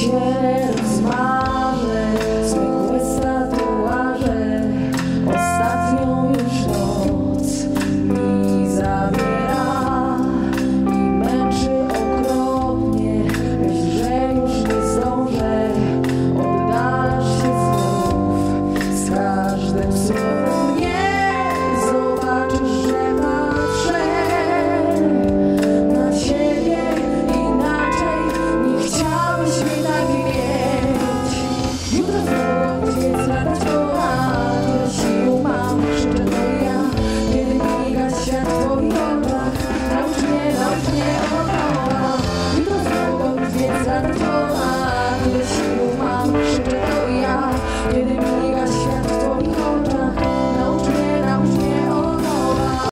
się rozmarzę, zwykłe tatuaże, ostatnią już noc mi zabiera i męczy okropnie, myśl, że już nie zdążę, oddalasz się znów z każdym słowem, nie zobaczysz, że patrzę na ciebie inaczej, nie chciałeś mnie tak mieć. Jutro znowu gdzieś latać koła, tyle sił mam, że to ja, kiedy miga świat w twoich oczach, naucz mnie od nowa. Jutro znowu gdzieś latać koła, tyle sił mam,